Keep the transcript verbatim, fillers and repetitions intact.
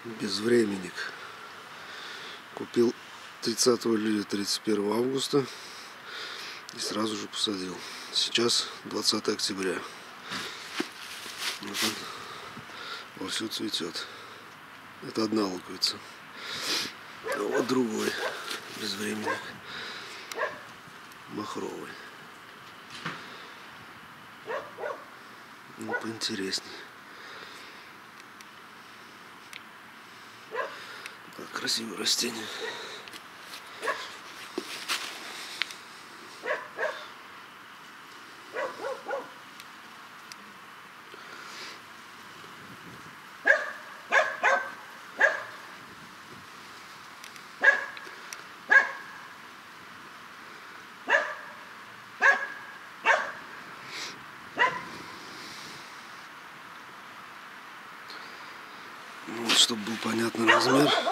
Безвременник. Купил тридцатого или тридцать первого августа и сразу же посадил. Сейчас двадцатое октября. Вот он вовсю цветет. Это одна луковица. А вот другой безвременник. Махровый. Ну, поинтересней. Так, красивое растение. Ну, вот, чтобы был понятный размер.